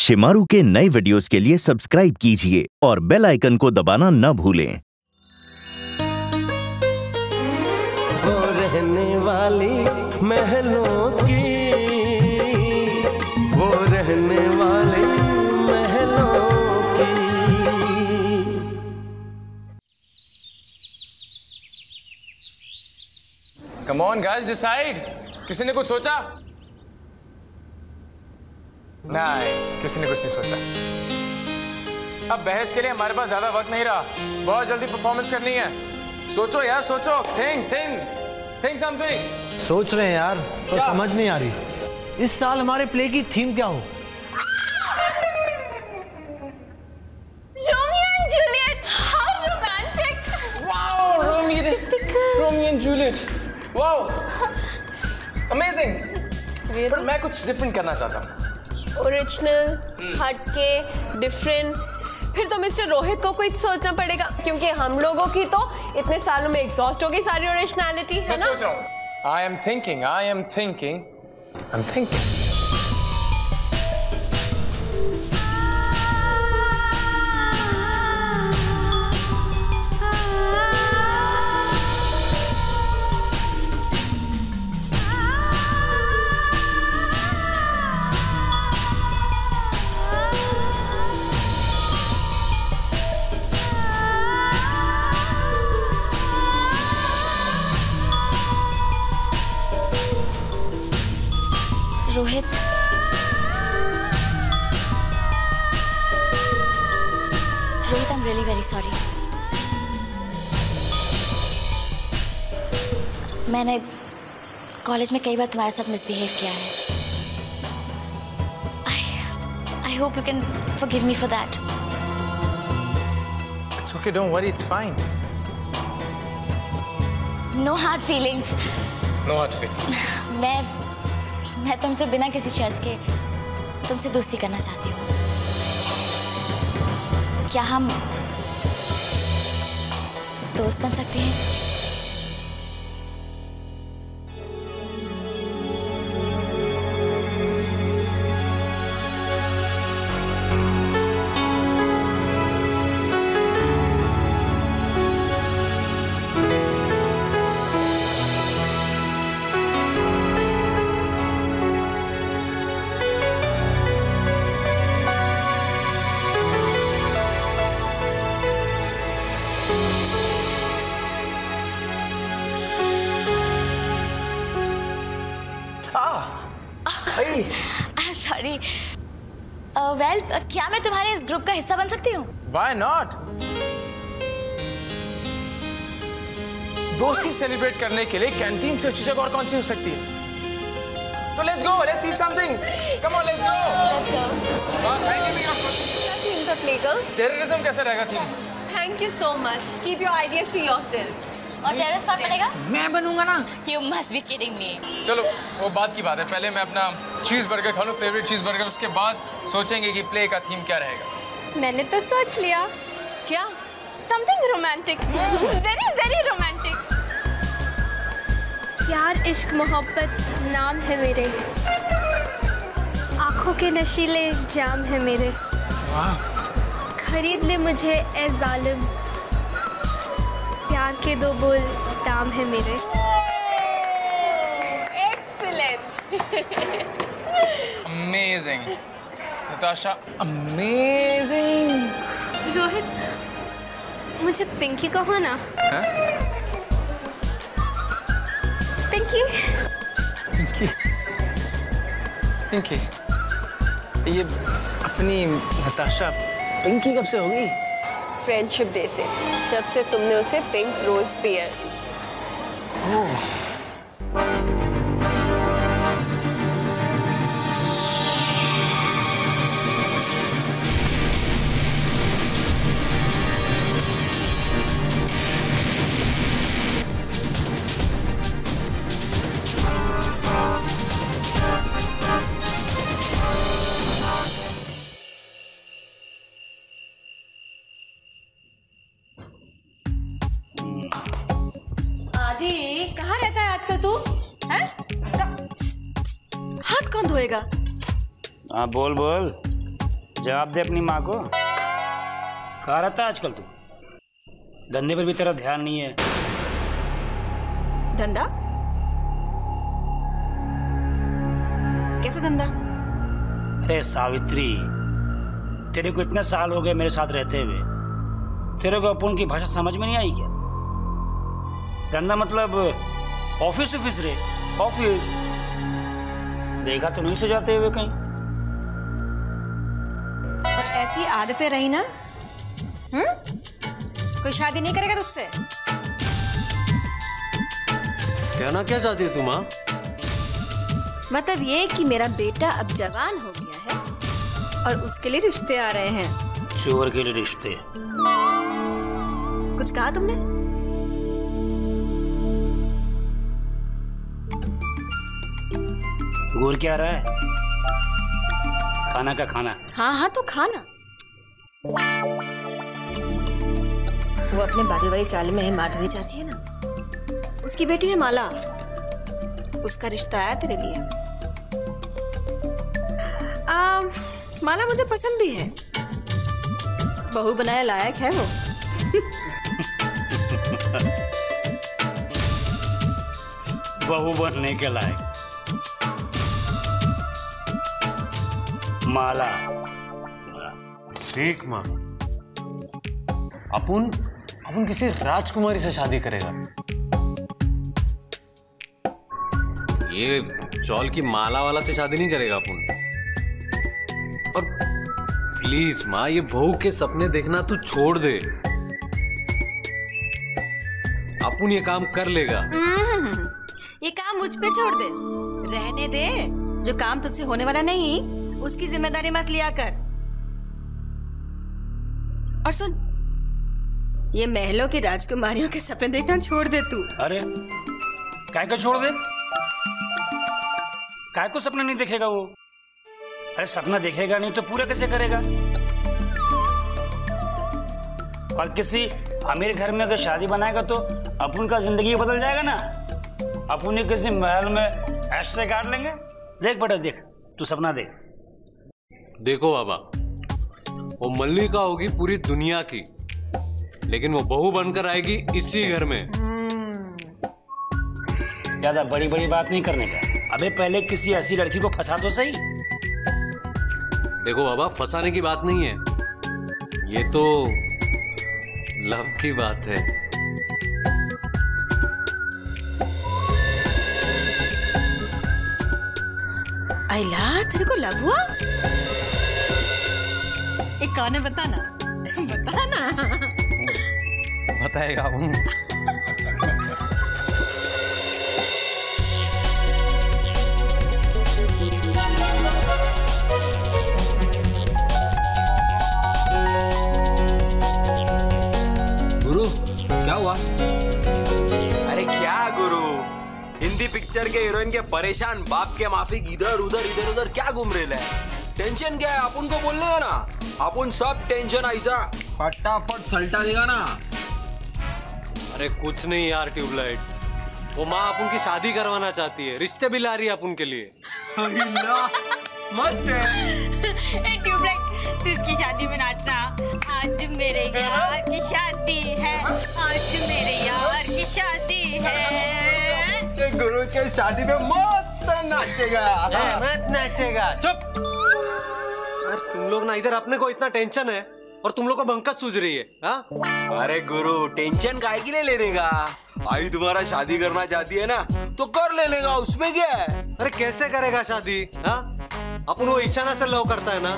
शिमारू के नए वीडियोस के लिए सब्सक्राइब कीजिए और बेल आइकन को दबाना न भूलें। वो रहने वाली महलों की, वो रहने वाली महलों की। Come on guys, decide. किसी ने कुछ सोचा? नहीं, किसी ने कुछ नहीं सोचा। अब बहस के लिए हमारे पास ज्यादा वक्त नहीं रहा, बहुत जल्दी परफॉर्मेंस करनी है। सोचो यार, सोचो। think something। सोच रहे हैं यार, तो समझ नहीं आ रही इस साल हमारे प्ले की थीम क्या हो। Romeo and Juliet, how romantic! Wow, Romeo and Juliet, wow, amazing। पर मैं कुछ डिफरेंट करना चाहता हूँ। ओरिजिनल, हटके, डिफरेंट। फिर तो मिस्टर रोहित को कुछ सोचना पड़ेगा, क्योंकि हम लोगों की तो इतने सालों में एग्जॉस्ट हो गई सारी ओरिजिनलिटी, है ना? मैं सोच रहा हूँ। I am thinking। Rohit, I'm really very sorry। मैंने कॉलेज में कई बार तुम्हारे साथ मिसबिहेव किया है। I hope you can forgive me for that। It's okay, don't worry, it's fine। No hard feelings। No hard feelings। मैं तुमसे बिना किसी शर्त के तुमसे दोस्ती करना चाहती हूँ। क्या हम दोस्त बन सकते हैं? I'm sorry। Well, क्या मैं तुम्हारे इस ग्रुप का हिस्सा बन सकती हूँ? Why not? दोस्ती सेलिब्रेट करने के लिए कैंटीन से अच्छी जगह और कौन सी हो सकती है? तो let's go, let's eat something। Come on, let's go। Let's go। क्या थीम था प्ले का? टेररिज्म कैसे रहेगा theme? Thank you so much। Keep your ideas to yourself। और टेररिस्ट कौन बनेगा? मैं बनूंगा ना। You must be kidding me। चलो वो बात की बात है, पहले मैं अपना चीज बर्गर खा लूं, फेवरेट चीज बर्गर, उसके बाद सोचेंगे कि प्ले का थीम क्या रहेगा। मैंने तो सोच लिया। क्या? Something romantic। Very very romantic। प्यार इश्क मोहब्बत नाम है मेरे, आँखों के नशीले जाम है मेरे। खरीद ले मुझे ए जालिम, प्यार के दो बोल दाम है मेरे। Excellent। Amazing, Natasha, amazing। Rohit, मुझे पिंकी कहो ना। पिंकी। ये अपनी नताशा पिंकी कब से हो गई? फ्रेंडशिप डे से, जब से तुमने उसे पिंक रोज दिया। कहाँ रहता है आजकल तू? हैं? हाथ कौन धोएगा? हाँ बोल बोल। जवाब दे अपनी माँ को। कहाँ रहता है आजकल तू? धंधे पर भी तेरा ध्यान नहीं है। धंधा? कैसे धंधा? अरे सावित्री, तेरे को इतने साल हो गए मेरे साथ रहते हुए, तेरे को अपन की भाषा समझ में नहीं आई क्या? धंधा मतलब ऑफिस ऑफिस रे, ऑफिस। देखा तो नहीं तो जाते हुए कहीं। और ऐसी आदतें रही ना, कोई शादी नहीं करेगा तुझसे। कहना क्या चाहती है तू माँ? मतलब ये कि मेरा बेटा अब जवान हो गया है और उसके लिए रिश्ते आ रहे हैं। चोर के लिए रिश्ते? कुछ कहा तुमने? घूर क्या रहा है? खाना का खाना। हाँ हाँ तो खाना। वो अपने बाजू वाली चाल में माधवी चाची है ना, उसकी बेटी है माला, उसका रिश्ता आया तेरे लिए। माला मुझे पसंद भी है, बहू बनाया लायक है वो। बहू बनने के लायक? माला ठीक माँ, अपन किसी राजकुमारी से शादी करेगा। ये चौल की माला वाला से शादी नहीं करेगा अपन। और प्लीज माँ, ये बहू के सपने देखना तू छोड़ दे। अपन ये काम कर लेगा। ये काम मुझ पे छोड़ दे, रहने दे। जो काम तुझसे होने वाला नहीं, उसकी जिम्मेदारी मत लिया कर। और सुन, ये महलों की राजकुमारियों के सपने देखना छोड़ दे तू। अरे काय को छोड़ दे? काय को सपना नहीं देखेगा वो? अरे सपना देखेगा नहीं तो पूरा कैसे करेगा? और किसी अमीर घर में अगर शादी बनाएगा तो अपन का जिंदगी बदल जाएगा ना। अपन ही किसी महल में ऐसे काट लेंगे। देख बेटा देख, तू सपना देख। देखो बाबा, वो मल्लिका होगी पूरी दुनिया की, लेकिन वो बहू बनकर आएगी इसी घर में। ज्यादा बड़ी बड़ी बात नहीं करने का। अबे पहले किसी ऐसी लड़की को फंसा तो सही। देखो बाबा, फंसाने की बात नहीं है, ये तो लव की बात है। आइला, तेरे को लव हुआ? एक कौन है बताना, बताना। बताएगा वो। गुरु क्या हुआ? अरे क्या गुरु, हिंदी पिक्चर के हीरोइन के परेशान बाप के माफिक इधर उधर क्या घूम रहे हैं? टेंशन क्या है? अपन को बोलने है ना, अपन सब टेंशन ऐसा फटाफट सल्टा देगा ना। अरे कुछ नहीं यार ट्यूबलाइट, वो माँ अपन की शादी करवाना चाहती है, रिश्ते भी ला रही है अपन के लिए। मस्त है। ट्यूबलाइट, तू इसकी शादी में नाचना। आज मेरे यार की शादी है, आज मेरे यार की शादी है। गुरु के शादी में मस्त नाचेगा। मत नाचेगा, चुप। अरे तुम लोग ना, इधर अपने को इतना टेंशन है और तुम लोग को बंकत सूझ रही है। हाँ? अरे गुरु, टेंशन काहे के लिए लेने का? आई तुम्हारा शादी करना चाहती है ना, तो कर लेने का, उसमें क्या है? अरे कैसे करेगा शादी? हाँ? अपन वो इशारा से लव करता है ना।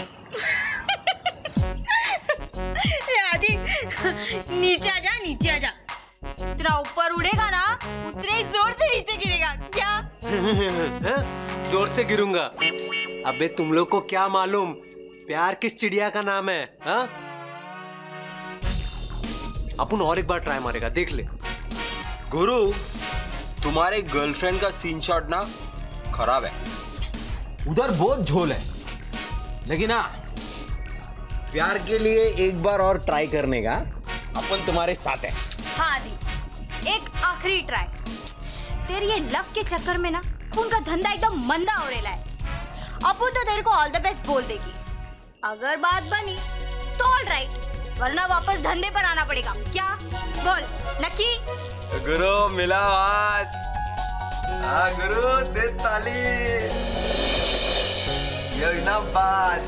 आदि, नीचे आजा, नीचे आजा। तेरा ऊपर उड़ेगा ना, उतने ही जोर से नीचे गिरेगा क्या? जोर से गिरूंगा? अबे तुम लोग को क्या मालूम प्यार किस चिड़िया का नाम है? हाँ? अपन और एक बार ट्राई मारेगा, देख ले। गुरु, तुम्हारे गर्लफ्रेंड का सीन शॉट ना खराब है, उधर बहुत झोल है, लेकिन हाँ, प्यार के लिए एक बार और ट्राई करने का अपन तुम्हारे साथ है। हाँ आदि, एक आखिरी ट्राई। तेरे ये लव के चक्कर में ना खून का धंधा एकदम मंदा हो रहा है। अपू तो तेरे को ऑल द बेस्ट बोल देगी, अगर बात बनी तो ऑल राइट, वरना वापस धंधे पर आना पड़ेगा। क्या बोल नक्की? गुरु मिला बात। गुरु दे ताली। ये ना बात।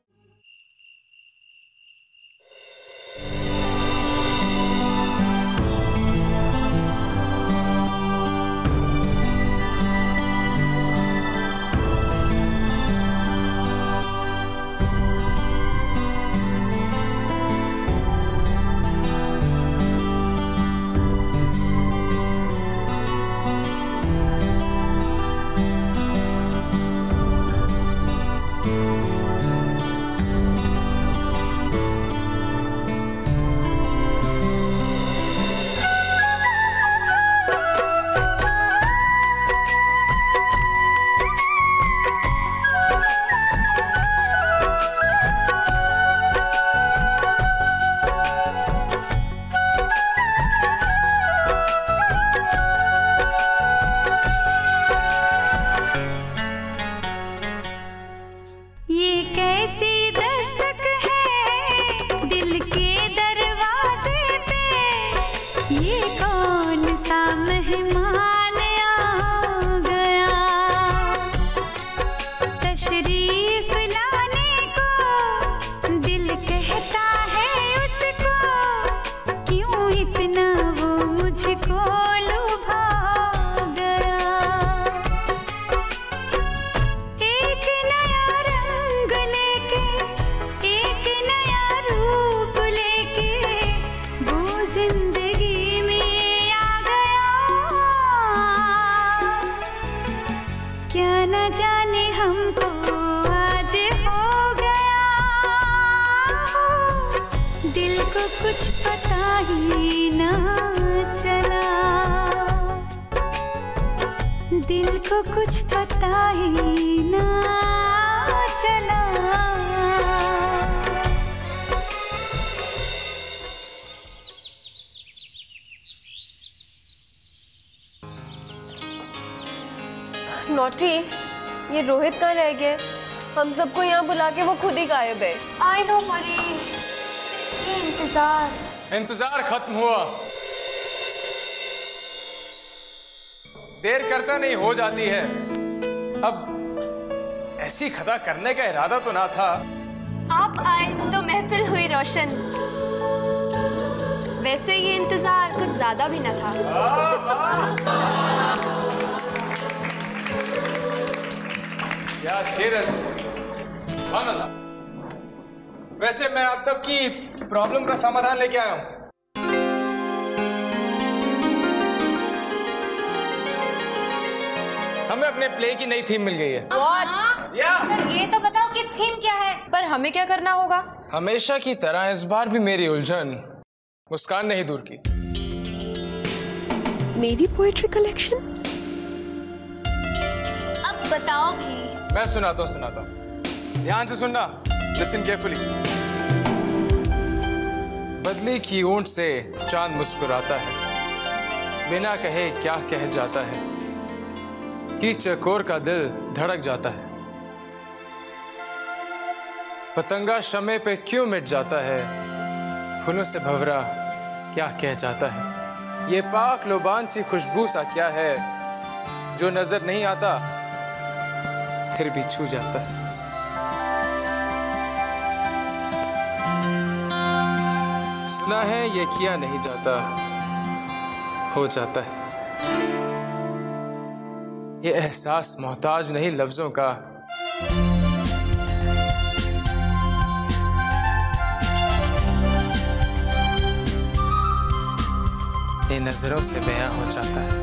दिल को कुछ पता ही ना चला। नॉटी, ये रोहित कहाँ रह गए? हम सबको यहाँ बुला के वो खुद ही गायब है। आई नो परी, ये इंतजार खत्म हुआ। देर करता नहीं हो जाती है। अब ऐसी खता करने का इरादा तो ना था। आप आए तो महफिल हुई रोशन। वैसे ये इंतजार कुछ ज्यादा भी न था। क्या शेर है। वैसे मैं आप सबकी प्रॉब्लम का समाधान लेके आया हूं। हमें अपने प्ले की नई थीम मिल गई है। What? ये तो बताओ कि थीम क्या है? पर हमें क्या करना होगा? हमेशा की तरह इस बार भी मेरी उलझन मुस्कान नहीं दूर की। मेरी पोएट्री कलेक्शन? अब बताओ भी। मैं सुनाता हूँ। ध्यान से सुनना। Listen carefully. बदली की ऊंट से चांद मुस्कुराता है, बिना कहे क्या कह जाता है कि चकोर का दिल धड़क जाता है। पतंगा शमे पे क्यों मिट जाता है, फूलों से भंवरा क्या कह जाता है। ये पाक लोबान सी खुशबू सा क्या है जो नजर नहीं आता फिर भी छू जाता है। सुना है ये किया नहीं जाता, हो जाता है। ये एहसास मोहताज नहीं लफ्जों का, ये नजरों से बयां हो जाता है।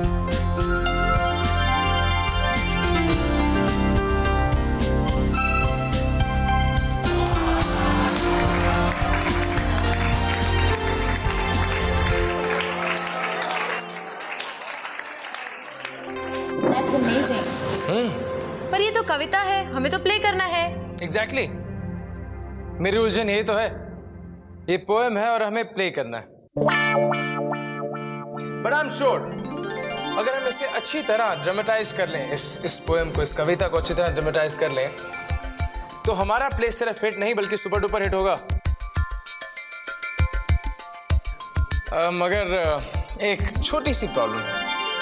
पर ये तो कविता है, हमें तो प्ले करना है। Exactly. मेरी उलझन यही तो है। ये पोएम है और हमें प्ले करना है। But I'm sure, अगर हम इसे अच्छी तरह ड्रामेटाइज कर लें, इस पोएम को, इस कविता को अच्छी तरह ड्रामेटाइज कर लें, तो हमारा प्ले सिर्फ हिट नहीं बल्कि सुपर डुपर हिट होगा। मगर एक छोटी सी प्रॉब्लम है।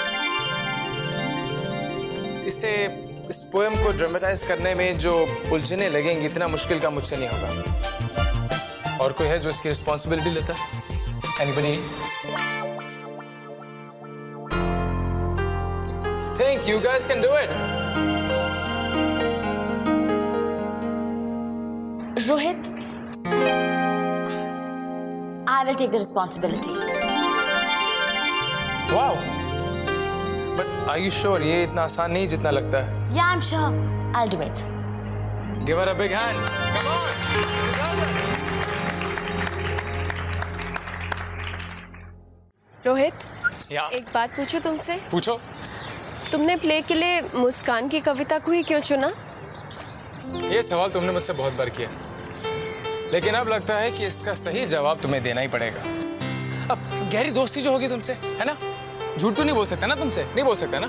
इस पोएम को ड्रामेटाइज करने में जो उलझने लगेंगी, इतना मुश्किल का मुझसे नहीं होगा। और कोई है जो इसकी रिस्पॉन्सिबिलिटी लेता है? Anybody? Think you guys can do it? Rohit, I will take the responsibility. Wow. But are you sure ये इतना आसान नहीं जितना लगता है? Yeah, I'm sure. I'll do it. Give her a big hand. Come on. Rohit, या एक बात पूछूं तुमसे? पूछो। तुमने प्ले के लिए मुस्कान की कविता को ही क्यों चुना? ये सवाल तुमने मुझसे बहुत बार किया, लेकिन अब लगता है कि इसका सही जवाब तुम्हें देना ही पड़ेगा। अब गहरी दोस्ती जो होगी तुमसे, है ना? झूठ तो नहीं बोल सकता ना तुमसे, नहीं बोल सकता ना?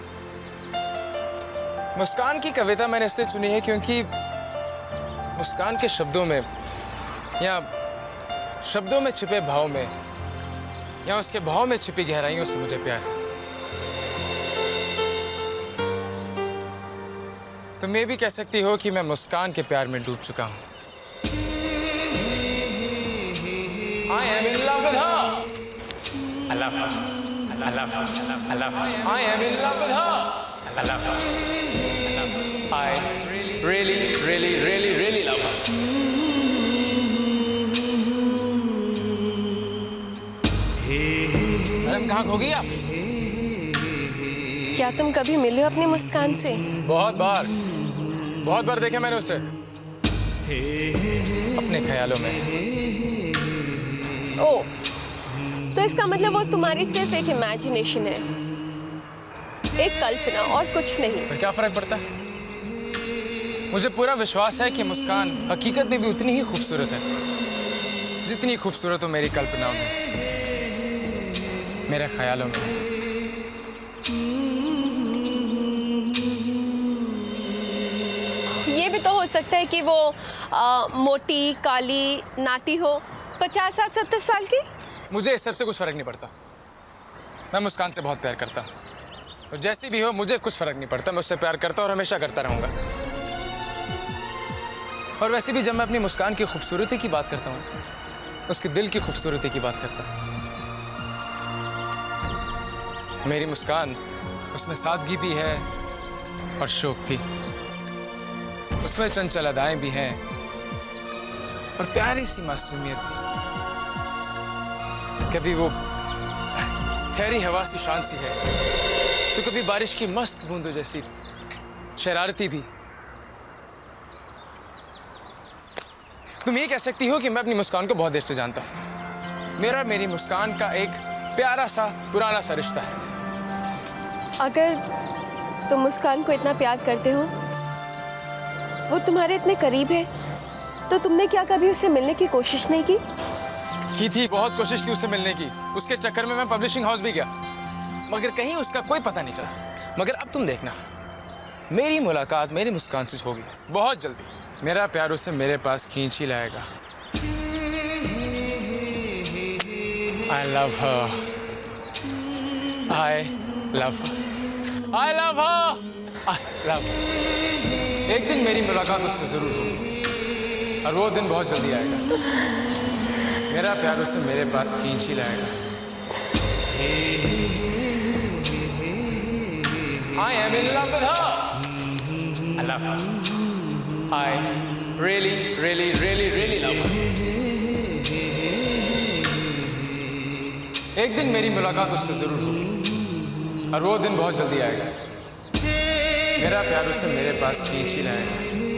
मुस्कान की कविता मैंने इसलिए चुनी है क्योंकि मुस्कान के शब्दों में या शब्दों में छिपे भाव में या उसके भाव में छिपी गहराइयों से मुझे प्यार है। तुम ये भी कह सकती हो कि मैं मुस्कान के प्यार में डूब चुका हूं। I am in love with her. I love her. I love her. I love her. I am in love with her. I love her. I really, really, really, really love her. Madam कहाँ खो गई आप? क्या तुम कभी मिले हो अपनी मुस्कान से? बहुत बार देखा मैंने उसे अपने ख्यालों में। ओह, तो इसका मतलब वो तुम्हारी सिर्फ एक इमेजिनेशन है, एक कल्पना और कुछ नहीं। पर क्या फर्क पड़ता है? मुझे पूरा विश्वास है कि मुस्कान हकीकत में भी उतनी ही खूबसूरत है जितनी खूबसूरत हो मेरी कल्पनाओं में, मेरे ख्यालों में। ये भी तो हो सकता है कि वो मोटी, काली, नाटी हो, 50-60-70 साल की। मुझे इस सबसे कुछ फर्क नहीं पड़ता। मैं मुस्कान से बहुत प्यार करता हूँ, तो जैसी भी हो मुझे कुछ फर्क नहीं पड़ता। मैं उससे प्यार करता और हमेशा करता रहूंगा। और वैसे भी जब मैं अपनी मुस्कान की खूबसूरती की बात करता हूँ, उसके दिल की खूबसूरती की बात करता हूँ। मेरी मुस्कान, उसमें सादगी भी है और शौक भी, उसमें चंचल अदाएं भी हैं और प्यारी सी मासूमियत भी। कभी वो ठहरी हवा सी शान सी है, तो कभी बारिश की मस्त बूंदों जैसी शरारती भी। तुम ये कह सकती हो कि मैं अपनी मुस्कान को बहुत देर से जानता हूं। मेरी मुस्कान का एक प्यारा सा पुराना सा रिश्ता है। अगर तुम मुस्कान को इतना प्यार करते हो, वो तुम्हारे इतने करीब है, तो तुमने क्या कभी उससे मिलने की कोशिश नहीं की? की थी, बहुत कोशिश की उससे मिलने की। उसके चक्कर में मैं पब्लिशिंग हाउस भी गया, मगर कहीं उसका कोई पता नहीं चला। मगर अब तुम देखना, मेरी मुलाकात मेरी मुस्कान से होगी बहुत जल्दी। मेरा प्यार उसे मेरे पास खींच ही लाएगा। I love her. I love her. I love her. I love her. एक दिन मेरी मुलाकात उससे जरूर होगी और वो दिन बहुत जल्दी आएगा। मेरा प्यार उसे मेरे पास खींच ही लाएगा। I am in love with her. I love her. I really, really, really, really love her. एक दिन मेरी मुलाकात उससे जरूर होगी और वो दिन बहुत जल्दी आएगा। मेरा प्यार उसे मेरे पास खींच ही लाएगा।